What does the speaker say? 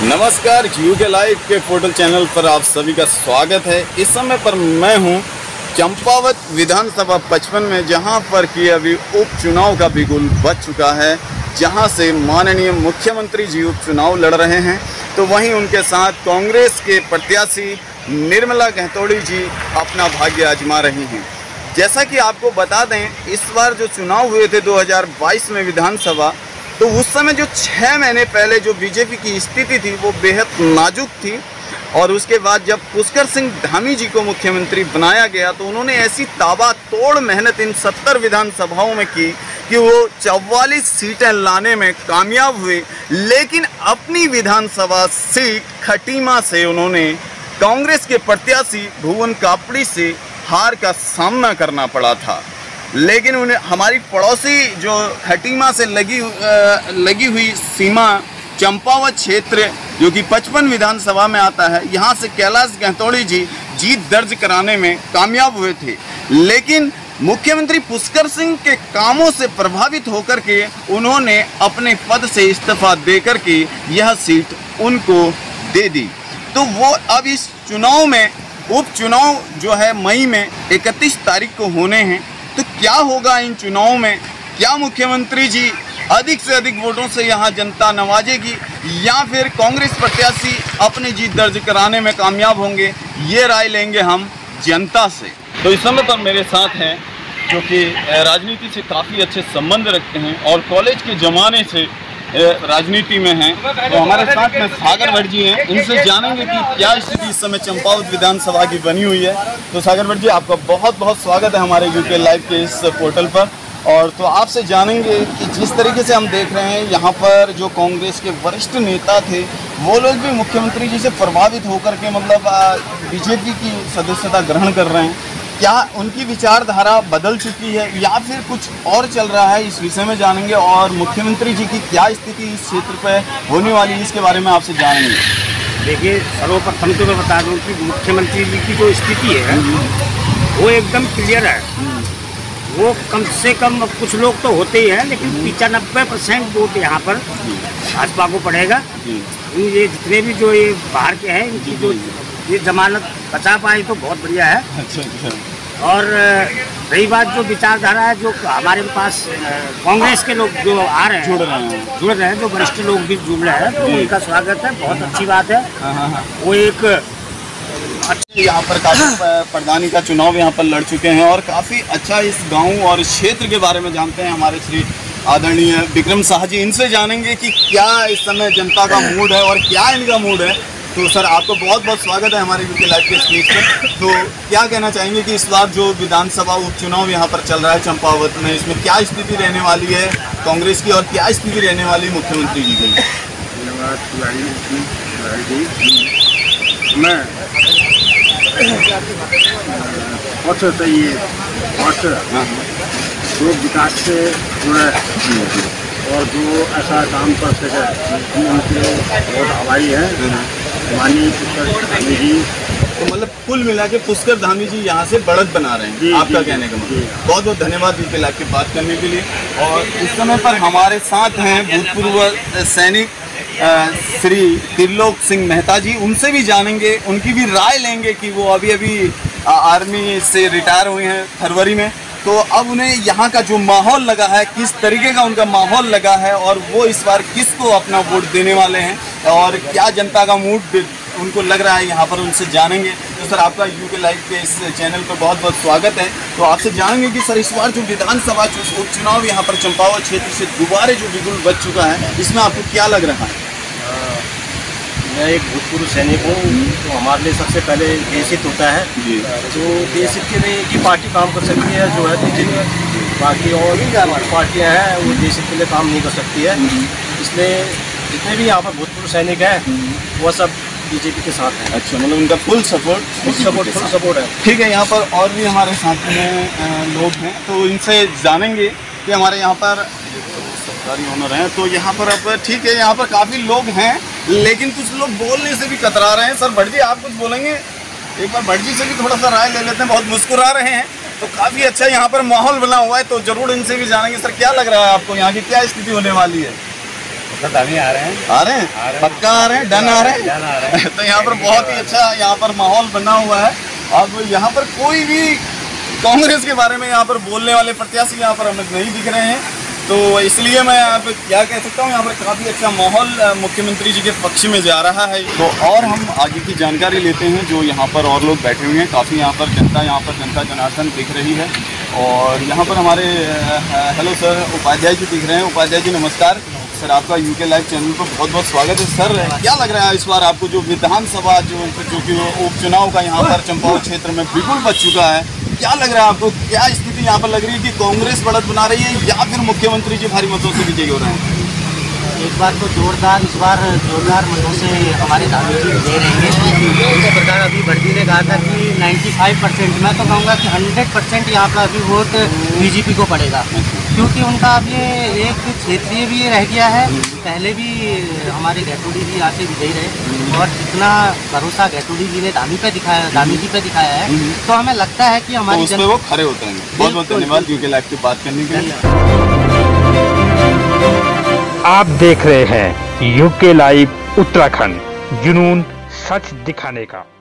नमस्कार, UK live के portal channel पर आप सभी का स्वागत है। इस समय पर मैं हूं चंपावत विधानसभा 55 में, जहां पर कि अभी उपचुनाव का बिगुल बज चुका है, जहां से माननीय मुख्यमंत्री जी उपचुनाव लड़ रहे हैं। तो वहीं उनके साथ कांग्रेस के प्रत्याशी निर्मला गहतोड़ी जी अपना भाग्य आजमा रही हैं। जैसा कि आपको बता दें, इस बार जो चुनाव हुए थे 2022 में विधानसभा, तो उस समय जो 6 महीने पहले जो बीजेपी की स्थिति थी वो बेहद नाजुक थी। और उसके बाद जब पुष्कर सिंह धामी जी को मुख्यमंत्री बनाया गया तो उन्होंने ऐसी ताबड़तोड़ मेहनत इन 70 विधानसभाओं में की कि वो 44 सीटें लाने में कामयाब हुए। लेकिन अपनी विधानसभा सीट खटीमा से उन्होंने कांग्रेस के प्रत्याशी भुवन कापड़ी से हार का सामना करना पड़ा था। लेकिन उन्हें हमारी पड़ोसी जो खटीमा से लगी हुई सीमा चंपावत क्षेत्र जो कि 55 विधानसभा में आता है, यहाँ से कैलाश गहतोड़ी जी जीत दर्ज कराने में कामयाब हुए थे। लेकिन मुख्यमंत्री पुष्कर सिंह के कामों से प्रभावित होकर के उन्होंने अपने पद से इस्तीफा देकर के यह सीट उनको दे दी। तो वो अब इस चुनाव में, उपचुनाव जो है मई में 31 तारीख को होने हैं। तो क्या होगा इन चुनावों में? क्या मुख्यमंत्री जी अधिक से अधिक वोटों से यहाँ जनता नवाजेगी, या फिर कांग्रेस प्रत्याशी अपनी जीत दर्ज कराने में कामयाब होंगे? ये राय लेंगे हम जनता से। तो इस समय पर मेरे साथ हैं जो कि राजनीति से काफ़ी अच्छे संबंध रखते हैं और कॉलेज के ज़माने से राजनीति में हैं। तो हमारे साथ में सागर भट्ट जी हैं, इनसे जानेंगे कि क्या स्थिति इस समय चंपावत विधानसभा की बनी हुई है। तो सागर भट्ट जी, आपका बहुत बहुत स्वागत है हमारे यूके लाइव के इस पोर्टल पर। और तो आपसे जानेंगे कि जिस तरीके से हम देख रहे हैं यहाँ पर जो कांग्रेस के वरिष्ठ नेता थे वो लोग भी मुख्यमंत्री जी से प्रभावित होकर के मतलब बीजेपी की सदस्यता ग्रहण कर रहे हैं। क्या उनकी विचारधारा बदल चुकी है या फिर कुछ और चल रहा है, इस विषय में जानेंगे। और मुख्यमंत्री जी की क्या स्थिति इस क्षेत्र पर होने वाली है, इसके बारे में आपसे जानेंगे। देखिए, सर्वप्रथम तो मैं बता दूं कि मुख्यमंत्री जी की जो स्थिति है वो एकदम क्लियर है। वो कम से कम, कुछ लोग तो होते ही हैं, लेकिन 95% वोट यहाँ पर भाजपा को पड़ेगा। ये जितने भी जो ये बाहर के हैं, इनकी जो ये जमानत बचा पाए तो बहुत बढ़िया है। अच्छा। और रही बात जो विचारधारा है, जो हमारे पास कांग्रेस के लोग जो आ रहे हैं, जुड़ रहे हैं, जो वरिष्ठ लोग भी जुड़ रहे हैं, तो उनका स्वागत है, बहुत अच्छी बात है। वो एक यहाँ पर काफी प्रधानी का चुनाव यहाँ पर लड़ चुके हैं और काफ़ी अच्छा इस गांव और क्षेत्र के बारे में जानते हैं हमारे श्री आदरणीय विक्रम शाह जी। इनसे जानेंगे कि क्या इस समय जनता का मूड है और क्या इनका मूड है। तो सर, आपको बहुत बहुत स्वागत है हमारे यूके लाइव के स्पीच पर। तो क्या कहना चाहेंगे कि इस बार जो विधानसभा उपचुनाव यहाँ पर चल रहा है चंपावत में, इसमें क्या स्थिति रहने वाली है कांग्रेस की और क्या स्थिति रहने वाली है मुख्यमंत्री जी की? मैं जो विकास से जुड़े और जो ऐसा काम कर सके उनके बहुत आभारी है माननीय पुष्कर धामी जी। तो मतलब कुल मिला के पुष्कर धामी जी यहाँ से बढ़त बना रहे हैं, आपका कहने का मतलब। बहुत बहुत धन्यवाद यूके लाइव की बात करने के लिए। और इस समय पर हमारे साथ हैं भूतपूर्व सैनिक श्री त्रिलोक सिंह मेहता जी। उनसे भी जानेंगे, उनकी भी राय लेंगे कि वो अभी आर्मी से रिटायर हुए हैं फरवरी में। तो अब उन्हें यहाँ का जो माहौल लगा है, किस तरीके का उनका माहौल लगा है और वो इस बार किसको अपना वोट देने वाले हैं और क्या जनता का मूड उनको लग रहा है, यहाँ पर उनसे जानेंगे। तो सर, आपका यूके लाइव के इस चैनल पर बहुत बहुत स्वागत है। तो आपसे जानेंगे कि सर, इस बार जो विधानसभा उपचुनाव यहाँ पर चंपावत क्षेत्र से दोबारा जो बिगुल बज चुका है, इसमें आपको क्या लग रहा है? मैं एक भूतपूर्व सैनिक हूँ, तो हमारे लिए सबसे पहले देश हित होता है। तो देश हित के लिए एक ही पार्टी काम कर सकती है, जो है बीजेपी। बाकी और भी पार्टियाँ हैं वो देश हित के लिए काम नहीं कर सकती है। इसलिए जितने भी यहाँ पर भूतपूर्व सैनिक हैं वो सब बीजेपी के साथ हैं। अच्छा, मतलब उनका फुल सपोर्ट है। ठीक है, यहाँ पर और भी हमारे साथ में लोग हैं, तो इनसे जानेंगे कि हमारे यहाँ पर सरकारी ओनर हैं। तो यहाँ पर अब ठीक है, यहाँ पर काफ़ी लोग हैं, लेकिन कुछ लोग बोलने से भी कतरा रहे हैं। सर भट्ट जी, आप कुछ बोलेंगे? एक बार भट्ट जी से भी थोड़ा सा राय ले लेते हैं, बहुत मुस्कुरा रहे हैं। तो काफ़ी अच्छा यहाँ पर माहौल बना हुआ है, तो ज़रूर इनसे भी जानेंगे। सर, क्या लग रहा है आपको, यहाँ की क्या स्थिति होने वाली है? धामी आ रहे हैं। आ रहे हैं? पक्का आ रहे हैं? डन आ रहे हैं? तो यहाँ पर बहुत ही अच्छा यहाँ पर माहौल बना हुआ है। अब यहाँ पर कोई भी कांग्रेस के बारे में यहाँ पर बोलने वाले प्रत्याशी यहाँ पर हमें नहीं दिख रहे हैं, तो इसलिए मैं यहाँ पे क्या कह सकता हूँ, यहाँ पर काफ़ी अच्छा माहौल मुख्यमंत्री जी के पक्ष में जा रहा है। तो और हम आगे की जानकारी लेते हैं जो यहाँ पर और लोग बैठे हुए हैं। काफ़ी यहाँ पर जनता जनार्दन दिख रही है। और यहाँ पर हमारे हेलो सर उपाध्याय जी दिख रहे हैं। उपाध्याय जी नमस्कार सर, आपका यूके लाइव चैनल पर बहुत बहुत स्वागत है। सर क्या लग रहा है इस बार आपको जो विधानसभा जो कि उपचुनाव का यहाँ पर चंपावत क्षेत्र में बिल्कुल बच चुका है, क्या लग रहा है आपको? क्या स्थिति यहाँ पर लग रही है कि कांग्रेस बढ़त बना रही है या फिर मुख्यमंत्री जी भारी मतों से विजयी हो रहे हैं? एक बार तो इस बार जोरदार मतों से हमारे धामी जी दे रहेंगे। इसी प्रकार अभी भड़जी ने कहा था कि 95%, मैं तो कहूँगा कि 100% यहाँ पर अभी वोट बीजेपी को पड़ेगा, क्योंकि उनका अब ये एक क्षेत्रीय भी रह गया है। पहले भी हमारे गैटोडी जी आके विजयी रहे और जितना भरोसा गैटोडी जी ने धामी जी पे दिखाया है, तो हमें लगता है कि हमारी तो वो खड़े होते हैं। बहुत बहुत धन्यवाद यूके लाइव की बात करने के लिए। आप देख रहे हैं यूके लाइव उत्तराखंड, जुनून सच दिखाने का।